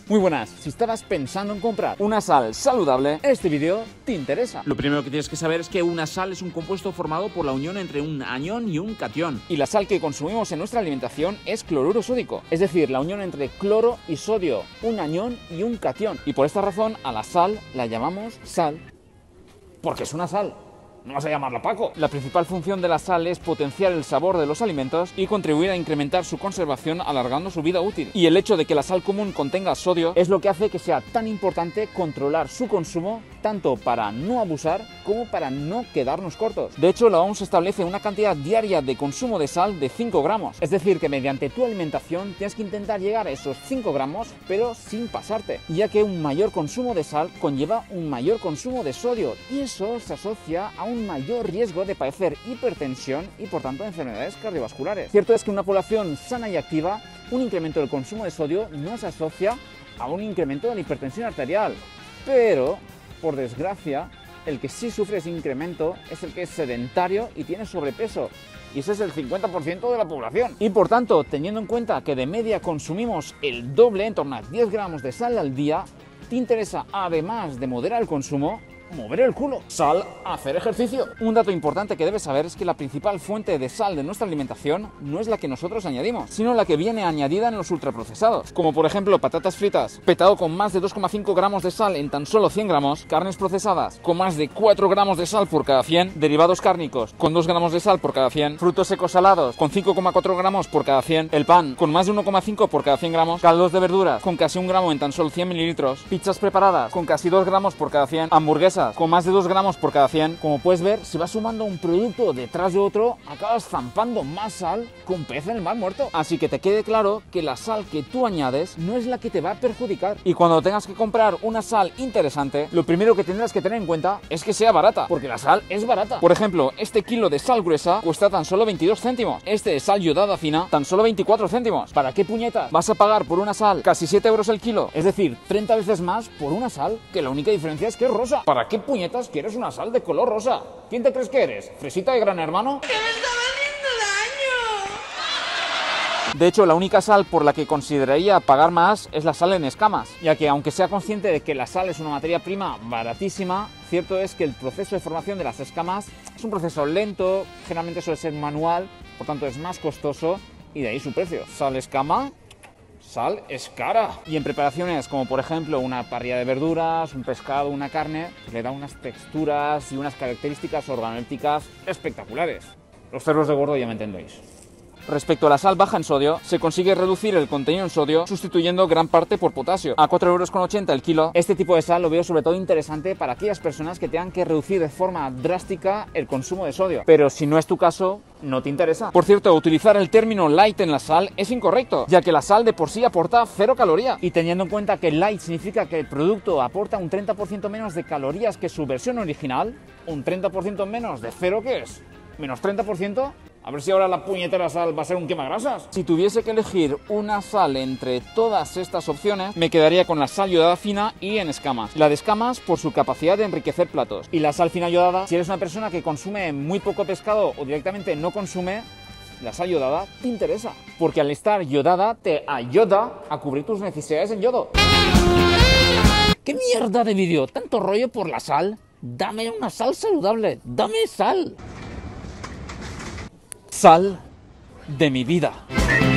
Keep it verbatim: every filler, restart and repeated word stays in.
Muy buenas, si estabas pensando en comprar una sal saludable, este vídeo te interesa. Lo primero que tienes que saber es que una sal es un compuesto formado por la unión entre un anión y un catión. Y la sal que consumimos en nuestra alimentación es cloruro sódico, es decir, la unión entre cloro y sodio, un anión y un catión. Y por esta razón a la sal la llamamos sal, porque es una sal. No vas a llamarla Paco. La principal función de la sal es potenciar el sabor de los alimentos y contribuir a incrementar su conservación alargando su vida útil. Y el hecho de que la sal común contenga sodio es lo que hace que sea tan importante controlar su consumo, tanto para no abusar como para no quedarnos cortos. De hecho, la O M S establece una cantidad diaria de consumo de sal de cinco gramos. Es decir, que mediante tu alimentación tienes que intentar llegar a esos cinco gramos, pero sin pasarte, ya que un mayor consumo de sal conlleva un mayor consumo de sodio y eso se asocia a un mayor riesgo de padecer hipertensión y por tanto enfermedades cardiovasculares. Cierto es que en una población sana y activa, un incremento del consumo de sodio no se asocia a un incremento de la hipertensión arterial, pero por desgracia el que sí sufre ese incremento es el que es sedentario y tiene sobrepeso, y ese es el cincuenta por ciento de la población. Y por tanto, teniendo en cuenta que de media consumimos el doble, en torno a diez gramos de sal al día, te interesa, además de moderar el consumo, mover el culo. Sal, hacer ejercicio. Un dato importante que debes saber es que la principal fuente de sal de nuestra alimentación no es la que nosotros añadimos, sino la que viene añadida en los ultraprocesados, como por ejemplo patatas fritas, petado con más de dos coma cinco gramos de sal en tan solo cien gramos, carnes procesadas con más de cuatro gramos de sal por cada cien, derivados cárnicos con dos gramos de sal por cada cien, frutos secos salados con cinco coma cuatro gramos por cada cien, el pan con más de uno coma cinco por cada cien gramos, caldos de verduras con casi un gramo en tan solo cien mililitros, pizzas preparadas con casi dos gramos por cada cien, hamburguesas con más de dos gramos por cada cien. Como puedes ver, si vas sumando un producto detrás de otro, acabas zampando más sal con pez en el mar muerto. Así que te quede claro que la sal que tú añades no es la que te va a perjudicar. Y cuando tengas que comprar una sal interesante, lo primero que tendrás que tener en cuenta es que sea barata, porque la sal es barata. Por ejemplo, este kilo de sal gruesa cuesta tan solo veintidós céntimos. Este de sal yodada fina, tan solo veinticuatro céntimos. ¿Para qué puñetas vas a pagar por una sal casi siete euros el kilo? Es decir, treinta veces más por una sal que la única diferencia es que es rosa. ¿Para qué puñetas quieres una sal de color rosa? ¿Quién te crees que eres? ¿Fresita de Gran Hermano? ¡Que me está haciendo daño! De hecho, la única sal por la que consideraría pagar más es la sal en escamas, ya que aunque sea consciente de que la sal es una materia prima baratísima, cierto es que el proceso de formación de las escamas es un proceso lento, generalmente suele ser manual, por tanto es más costoso y de ahí su precio. Sal escama, sal es cara. Y en preparaciones como por ejemplo una parrilla de verduras, un pescado, una carne, pues le da unas texturas y unas características organolépticas espectaculares. Los cerdos de gordo ya me entendéis. Respecto a la sal baja en sodio, se consigue reducir el contenido en sodio sustituyendo gran parte por potasio. A cuatro euros con ochenta el kilo, este tipo de sal lo veo sobre todo interesante para aquellas personas que tengan que reducir de forma drástica el consumo de sodio. Pero si no es tu caso, no te interesa. Por cierto, utilizar el término light en la sal es incorrecto, ya que la sal de por sí aporta cero caloría. Y teniendo en cuenta que light significa que el producto aporta un treinta por ciento menos de calorías que su versión original, un treinta por ciento menos de cero, ¿qué es? ¿Menos treinta por ciento? A ver si ahora la puñetera sal va a ser un quemagrasas. Si tuviese que elegir una sal entre todas estas opciones, me quedaría con la sal yodada fina y en escamas. La de escamas por su capacidad de enriquecer platos. Y la sal fina yodada, si eres una persona que consume muy poco pescado o directamente no consume, la sal yodada te interesa. Porque al estar yodada te ayuda a cubrir tus necesidades en yodo. ¿Qué mierda de vídeo? ¿Tanto rollo por la sal? Dame una sal saludable. Dame sal. Sal de mi vida.